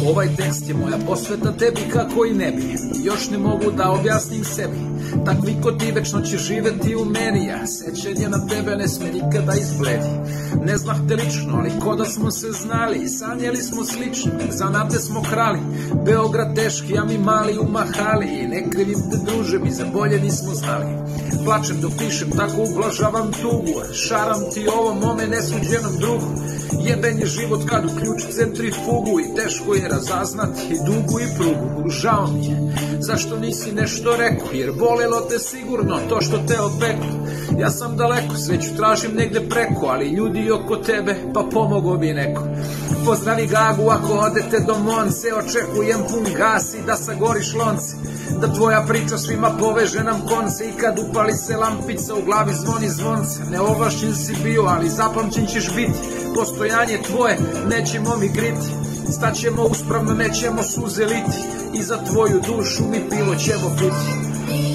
Ovaj tekst je moja posveta tebi kako i ne bi. Još ne mogu da objasnim sebi. Takvi ko ti večno će živeti u meni. Ja sećanje na tebe ne sme nikada izbledi. Ne znah te lično, ali ko da smo se znali. Sanjali smo slično, zanate smo krali. Beograd teški, a mi mali u mahali. Ne krivim te druže, mi za bolje nismo znali. Plačem dok pišem, tako ublažavam tugu. Šaram ti ovo mome nesuđenom drugu. Jeben je život kad uključi centrifugu. I teško je razaznati i dugu i prugu. Žao mi je, zašto nisi nešto rekao. Jer bolelo te sigurno to što te opeklo. Ja sam daleko, sreću tražim negde preko. Ali ljudi oko tebe, pa pomogo bi neko. Pozdravi Gagu ako odete do Monce. Očekujem pun gas i da sagoriš lonce. Da tvoja priča svima poveže nam konce. I kad upali se lampica u glavi zvoni zvonce. Neovlašćen si bio, ali zapamćen ćeš biti. Postojanje tvoje nećemo mi kriti. Staćemo uspravno, nećemo suze liti. I za tvoju dušu mi pivo ćemo piti.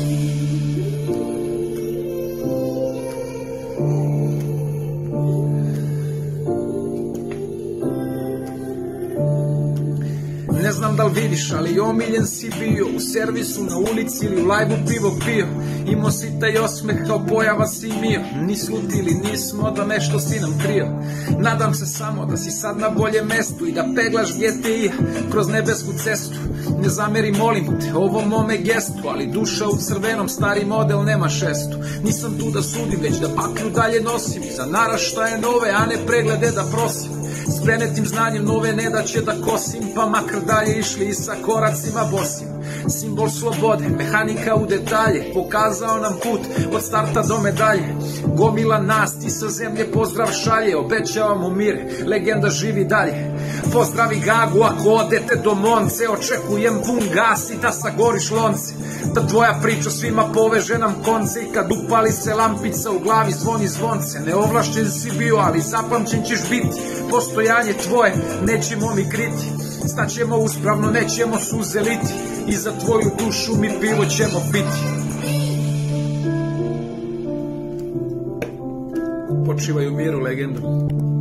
Ne znam da li vidiš, ali omiljen si bio. U servisu, na ulici ili u lajvu pivo pio. Imao si taj osmeh kao pojava si mio. Ni slutili nismo da nešto si nam krio. Nadam se samo da si sad na boljem mestu. I da peglaš GTI kroz nebesku cestu. Ne zameri molim te ovom mome gestu. Ali duša u crvenom, stari model nema šestu. Nisam tu da sudim, već da baklju dalje nosim. Za naraštaje nove, a ne preglede da prosim. S prenetim znanjem nove ne da će da kosim. Pa makar dalje išli i sa koracima bosim. Simbol slobode, mehanika u detalje. Pokazao nam put od starta do medalje. Gomila nas, ti sa zemlje pozdrav šalje. Obećavamo mir, legenda živi dalje. Pozdravi Gagu ako odete do Monce. Očekujem pun gas i da sagoriš lonce. Da tvoja priča svima poveže nam konce. I kad upali se lampica u glavi zvoni zvonce. Neovlašćen si bio, ali zapamćen ćeš biti. Postojanje tvoje nećemo mi kriti. Staćemo uspravno, nećemo suze liti. I za tvoju dušu mi pivo ćemo piti. Počivaj u miru, legendo.